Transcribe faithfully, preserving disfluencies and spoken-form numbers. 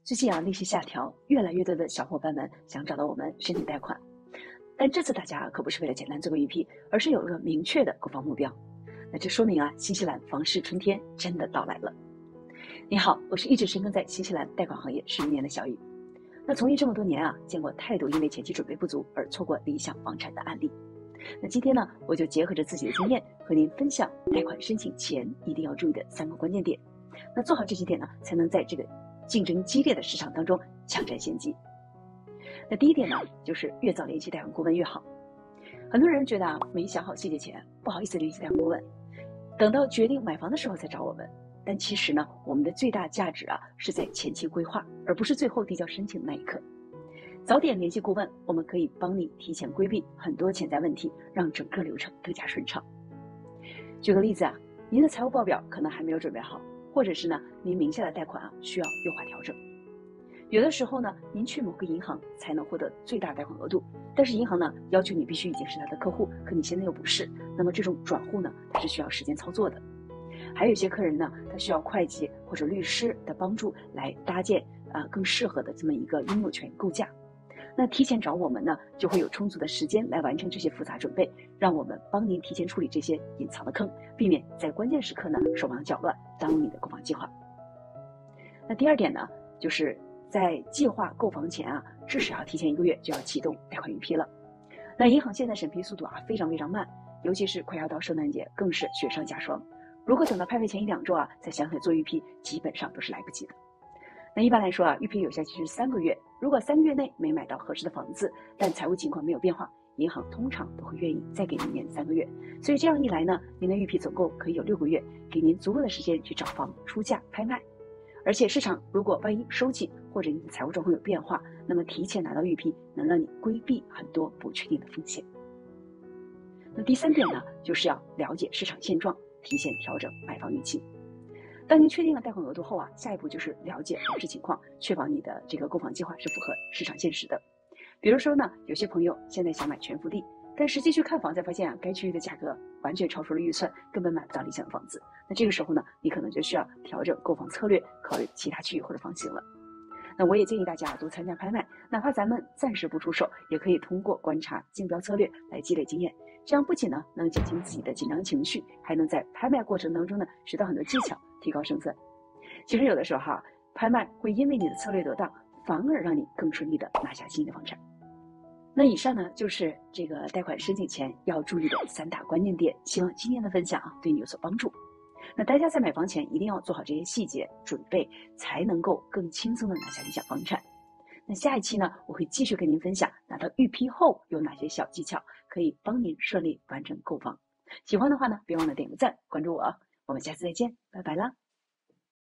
最近啊，利息下调，越来越多的小伙伴们想找到我们申请贷款，但这次大家可不是为了简单做个预批，而是有一个明确的购房目标。那这说明啊，新西兰房市春天真的到来了。你好，我是一直深耕在新西兰贷款行业十余年的小雨。那从业这么多年啊，见过太多因为前期准备不足而错过理想房产的案例。那今天呢，我就结合着自己的经验，和您分享贷款申请前一定要注意的三个关键点。那做好这几点呢，才能在这个竞争激烈的市场当中抢占先机。那第一点呢，就是越早联系贷款顾问越好。很多人觉得啊，没想好细节前不好意思联系贷款顾问，等到决定买房的时候才找我们。但其实呢，我们的最大价值啊是在前期规划，而不是最后递交申请的那一刻。早点联系顾问，我们可以帮你提前规避很多潜在问题，让整个流程更加顺畅。举个例子啊，您的财务报表可能还没有准备好，或者是呢，您名下的贷款啊需要优化调整。有的时候呢，您去某个银行才能获得最大贷款额度，但是银行呢要求你必须已经是他的客户，可你现在又不是，那么这种转户呢是需要时间操作的。还有一些客人呢，他需要会计或者律师的帮助来搭建啊、呃、更适合的这么一个拥有权构架。那提前找我们呢，就会有充足的时间来完成这些复杂准备，让我们帮您提前处理这些隐藏的坑，避免在关键时刻呢手忙脚乱，耽误你的购房计划。那第二点呢，就是在计划购房前啊，至少要提前一个月就要启动贷款预批了。那银行现在审批速度啊非常非常慢，尤其是快要到圣诞节，更是雪上加霜。如果等到拍卖前一两周啊再想起来做预批，基本上都是来不及的。那一般来说啊，预批有效期是三个月。如果三个月内没买到合适的房子，但财务情况没有变化，银行通常都会愿意再给您延三个月。所以这样一来呢，您的预批总共可以有六个月，给您足够的时间去找房、出价、拍卖。而且市场如果万一收紧或者你的财务状况有变化，那么提前拿到预批能让你规避很多不确定的风险。那第三点呢，就是要了解市场现状，提前调整买房预期。当您确定了贷款额度后啊，下一步就是了解房市情况，确保你的这个购房计划是符合市场现实的。比如说呢，有些朋友现在想买全福地，但实际去看房才发现啊，该区域的价格完全超出了预算，根本买不到理想的房子。那这个时候呢，你可能就需要调整购房策略，考虑其他区域或者房型了。那我也建议大家多参加拍卖，哪怕咱们暂时不出手，也可以通过观察竞标策略来积累经验。这样不仅呢能减轻自己的紧张情绪，还能在拍卖过程当中呢学到很多技巧，提高胜算。其实有的时候哈，拍卖会因为你的策略得当，反而让你更顺利的拿下心仪的房产。那以上呢就是这个贷款申请前要注意的三大关键点，希望今天的分享啊对你有所帮助。那大家在买房前一定要做好这些细节准备，才能够更轻松的拿下理想房产。那下一期呢，我会继续跟您分享拿到预批后有哪些小技巧可以帮您顺利完成购房。喜欢的话呢，别忘了点个赞，关注我，我们下次再见，拜拜啦。